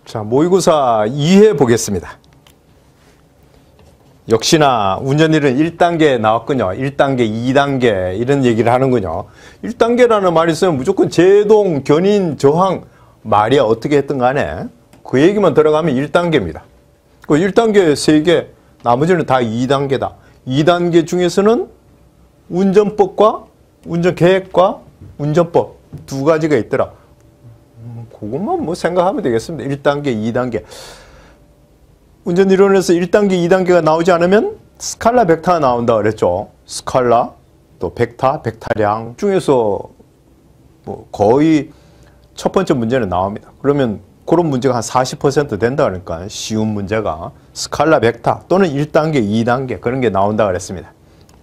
자, 모의고사 2회 보겠습니다. 역시나 운전일은 1단계 나왔군요. 1단계, 2단계 이런 얘기를 하는군요. 1단계라는 말이 있으면 무조건 제동, 견인, 저항, 말이야 어떻게 했든 간에 그 얘기만 들어가면 1단계입니다. 그 1단계 3개, 나머지는 다 2단계다. 2단계 중에서는 운전법과 운전계획과 운전법 두 가지가 있더라. 그것만 뭐 생각하면 되겠습니다. 1단계, 2단계. 운전이론에서 1단계, 2단계가 나오지 않으면 스칼라, 벡터가 나온다 그랬죠. 스칼라, 또 벡터, 벡터량 중에서 뭐 거의 첫 번째 문제는 나옵니다. 그러면 그런 문제가 한 40% 된다 그러니까 쉬운 문제가 스칼라, 벡터 또는 1단계, 2단계 그런 게 나온다 그랬습니다.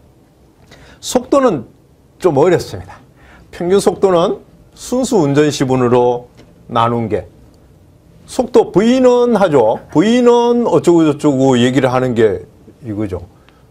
속도는 좀 어렵습니다. 평균 속도는 순수 운전 시분으로 나눈 게 속도 V는 하죠. V는 어쩌고 저쩌고 얘기를 하는 게 이거죠.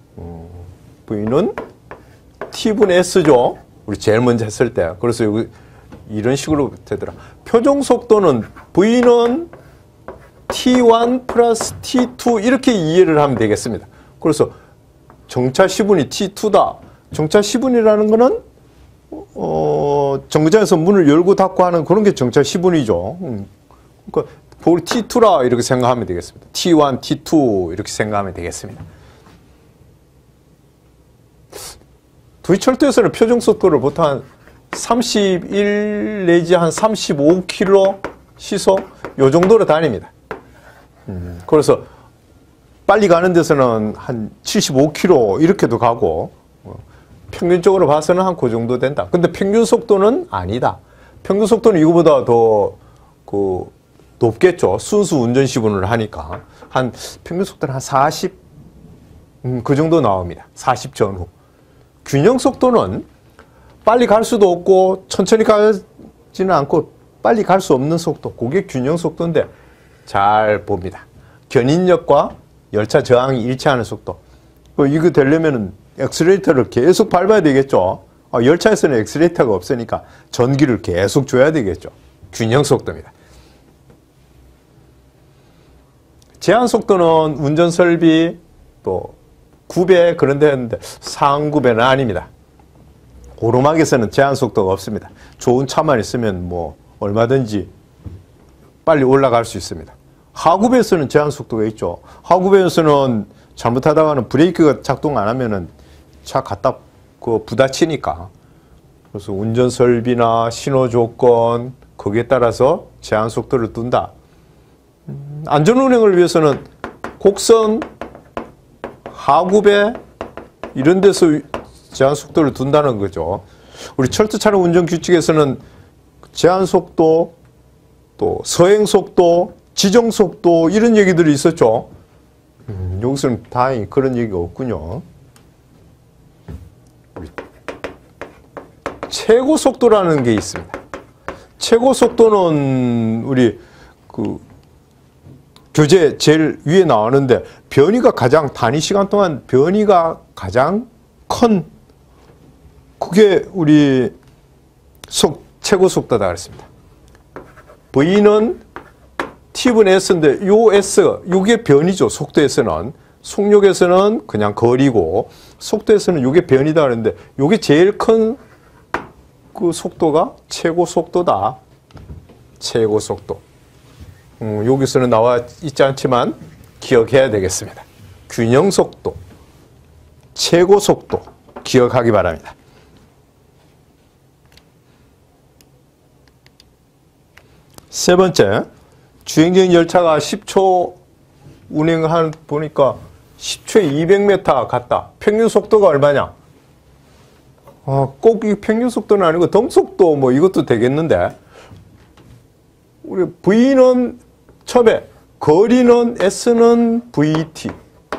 V는 T분의 S죠. 우리 제일 먼저 했을 때. 그래서 여기 이런 식으로 되더라. 표정 속도는 V는 T1 플러스 T2 이렇게 이해를 하면 되겠습니다. 그래서 정차 시분이 T2다. 정차 시분이라는 거는 정거장에서 문을 열고 닫고 하는 그런 게 정차 시분이죠. 그러니까 T2라 이렇게 생각하면 되겠습니다. T1, T2 이렇게 생각하면 되겠습니다. 도시철도에서는 표정속도를 보통 한 31 내지 한 35km 시속 요 정도로 다닙니다. 그래서 빨리 가는 데서는 한 75km 이렇게도 가고 평균적으로 봐서는 한 그 정도 된다. 근데 평균 속도는 아니다. 평균 속도는 이거보다 더 높겠죠. 순수 운전 시분을 하니까. 한 평균 속도는 한 40, 그 정도 나옵니다. 40 전후. 균형 속도는 빨리 갈 수도 없고 천천히 가지는 않고 빨리 갈 수 없는 속도. 그게 균형 속도인데 잘 봅니다. 견인력과 열차 저항이 일치하는 속도. 이거 되려면은 엑셀레이터를 계속 밟아야 되겠죠. 열차에서는 엑셀레이터가 없으니까 전기를 계속 줘야 되겠죠. 균형 속도입니다. 제한 속도는 운전 설비 또 구배 그런 데 했는데 상구배는 아닙니다. 오르막에서는 제한 속도가 없습니다. 좋은 차만 있으면 뭐 얼마든지 빨리 올라갈 수 있습니다. 하구배에서는 제한 속도가 있죠. 하구배에서는 잘못하다가는 브레이크가 작동 안 하면은 차 갖다 부딪히니까. 그래서 운전 설비나 신호 조건 거기에 따라서 제한 속도를 둔다. 안전운행을 위해서는 곡선, 하구배 이런 데서 제한 속도를 둔다는 거죠. 우리 철도차량 운전 규칙에서는 제한 속도, 또 서행 속도, 지정 속도 이런 얘기들이 있었죠. 여기서는 다행히 그런 얘기가 없군요. 최고 속도라는 게 있습니다. 최고 속도는 우리 교재 제일 위에 나오는데 변이가 가장 단위 시간 동안 변이가 가장 큰 그게 우리 최고 속도다 그랬습니다. V는 T분의 S인데 요 S, 요게 변이죠. 속도에서는. 속력에서는 그냥 거리고 속도에서는 요게 변이다 그랬는데 요게 제일 큰 그 속도가 최고 속도다. 최고 속도. 여기서는 나와 있지 않지만 기억해야 되겠습니다. 균형 속도, 최고 속도 기억하기 바랍니다. 세 번째, 주행중 열차가 10초 운행을 보니까 10초에 200m 갔다. 평균 속도가 얼마냐? 꼭 이 평균 속도는 아니고 등속도 뭐 이것도 되겠는데 우리 V는 첩에 거리는 S는 VT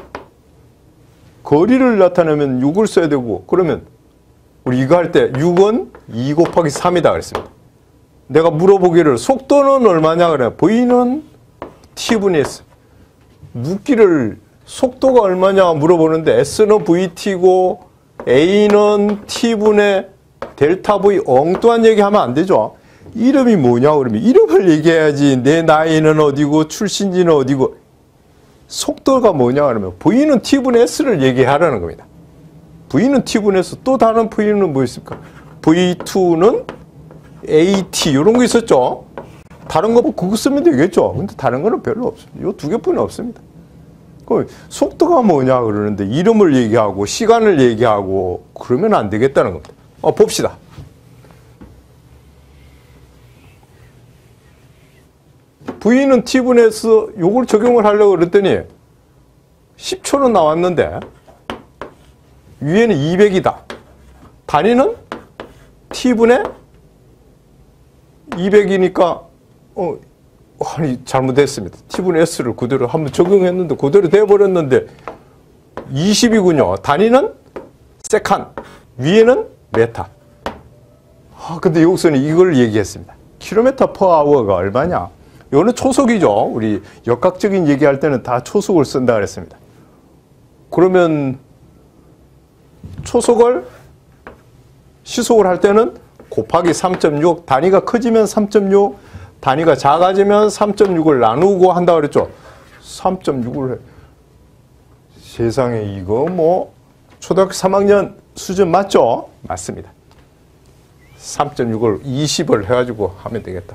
거리를 나타내면 6을 써야 되고 그러면 우리 이거 할 때 6은 2 곱하기 3이다 그랬습니다. 내가 물어보기를 속도는 얼마냐 그래. V는 T분의 S. 묻기를 속도가 얼마냐 물어보는데 S는 VT고 A는 T분의 델타 V 엉뚱한 얘기하면 안 되죠. 이름이 뭐냐 그러면 이름을 얘기해야지. 내 나이는 어디고 출신지는 어디고 속도가 뭐냐 그러면 V는 T분의 S를 얘기하라는 겁니다. V는 T분의 S, 또 다른 V는 뭐 있을까? V2는 AT 이런 거 있었죠. 다른 거 그거 쓰면 되겠죠. 근데 다른 거는 별로 없습니다. 이 두 개뿐이 없습니다. 그럼 속도가 뭐냐 그러는데 이름을 얘기하고 시간을 얘기하고 그러면 안 되겠다는 겁니다. 봅시다. V는 T분의 S 요걸 적용을 하려고 그랬더니 10초는 나왔는데 위에는 200이다. 단위는 T분의 200이니까 아니 잘못했습니다. T분의 S를 그대로 한번 적용했는데 그대로 돼버렸는데 20이군요. 단위는 세칸, 위에는 메타. 근데 여기서는 이걸 얘기했습니다. 킬로미터 퍼 아워가 얼마냐? 이거는 초속이죠. 우리 역학적인 얘기할 때는 다 초속을 쓴다 그랬습니다. 그러면 초속을 시속을 할 때는 곱하기 3.6, 단위가 커지면 3.6, 단위가 작아지면 3.6을 나누고 한다 그랬죠. 3.6을 해. 세상에 이거 뭐 초등학교 3학년 수준 맞죠? 맞습니다. 3.6을 20을 해가지고 하면 되겠다.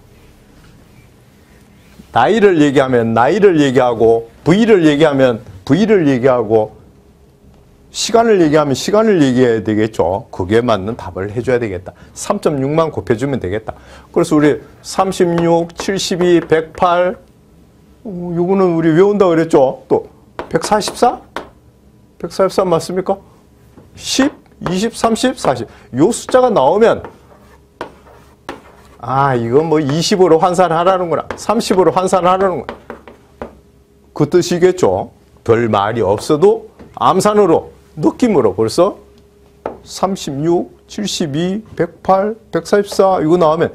나이를 얘기하면 나이를 얘기하고 V를 얘기하면 V를 얘기하고 시간을 얘기하면 시간을 얘기해야 되겠죠. 그게 맞는 답을 해줘야 되겠다. 3.6만 곱해주면 되겠다. 그래서 우리 36, 72, 108 요거는 우리 외운다 그랬죠. 또 144? 144 맞습니까? 10, 20, 30, 40 요 숫자가 나오면 이건 뭐 20으로 환산하라는구나. 30으로 환산하라는구나. 그 뜻이겠죠. 별 말이 없어도 암산으로 느낌으로 벌써 36, 72, 108, 144 이거 나오면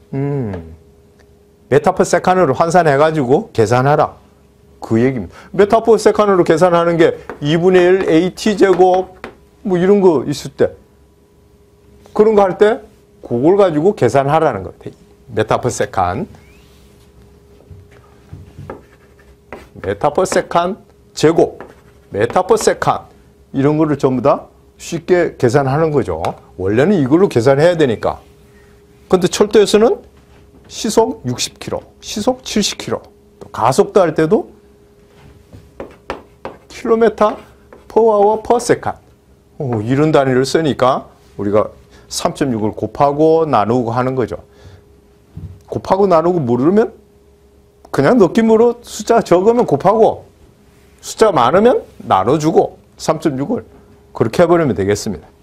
메타 퍼 세칸으로 환산해가지고 계산하라. 그 얘기입니다. 메타 퍼 세칸으로 계산하는 게 2분의 1 AT제곱 뭐 이런 거 있을 때 그런 거 할 때 그걸 가지고 계산하라는 거예요. 메타 퍼 세칸. 메타 퍼 세칸 제곱. 메타 퍼 세칸. 이런 거를 전부 다 쉽게 계산하는 거죠. 원래는 이걸로 계산해야 되니까. 근데 철도에서는 시속 60km, 시속 70km, 또 가속도 할 때도 킬로미터 퍼 아워 퍼 세칸. 이런 단위를 쓰니까 우리가 3.6을 곱하고 나누고 하는 거죠. 곱하고 나누고 모르면 그냥 느낌으로 숫자 적으면 곱하고 숫자 많으면 나눠주고 3.6을 그렇게 해버리면 되겠습니다.